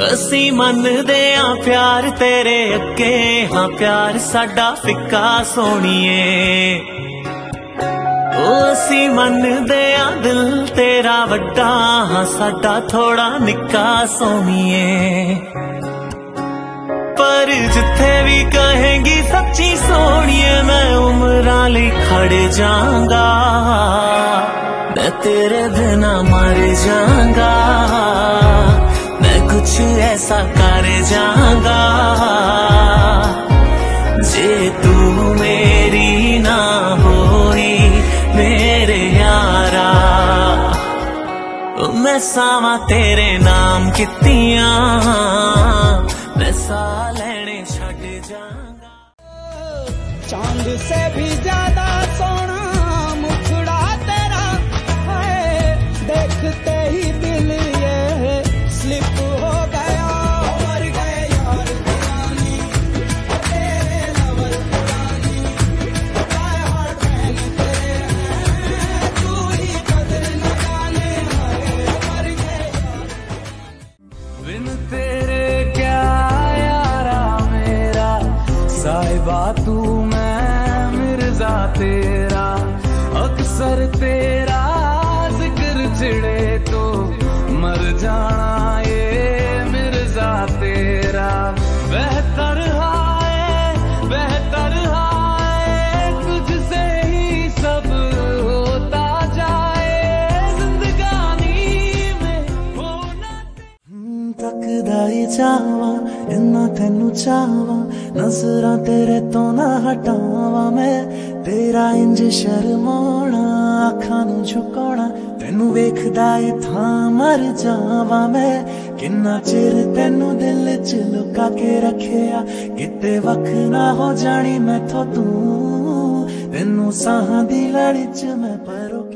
असी मनदे आ प्यार तेरे अगे, हाँ प्यार साडा फिक्का सोनिए। असी मनदे आ दिल तेरा वड्डा, हाँ साडा थोड़ा निक्का सोनिए। पर जिथे भी कहेंगी सच्ची सोनिए, मैं उम्रां लई खड़ जाऊंगा, मैं तेरे बिना मर जाऊंगा, मैं कुछ ऐसा कर जाऊंगा जे तू मेरी ना होई मेरे यारा। मैं सावा तेरे नाम कितियां, मैं सा लेने छड़ जाऊंगा। चांद से भी ज्यादा सोना मुखड़ा तेरा है, देखते ही दिल ये स्लिप हो गया। मर गए यार दीवानी, तेरे लवर पुरानी, काय हार्ट फैन तेरे हैं, तू ही कदर न जाने, मर गए यार। बिन तेरे क्या यारा मेरा, साहिबा तू मैं मिर्जा तेरा, अक्सर तेरा जिक्र चिड़े तो मर जाना ये मिर्जा तेरा। बेहतर हाय तुझसे ही सब होता जाए, जिंदगानी में होना। तकदा ही चाहवा इन्ना तेनू चाहवा, नजरां तेरे तो ना हटावा मैं, तेरा इंज शर्माना अखां नू झुकाउणा, तेनू वेखदा ए थां मर जावा मैं। किन्ना चिर तेनू दिल च लुका के रखिया, किते वख ना हो जानी मैथों तू, तेनू साहां दी लड़ी च मैं परो